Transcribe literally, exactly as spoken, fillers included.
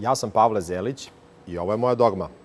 Ja sam Pavle Zelić i ovo je moja dogma.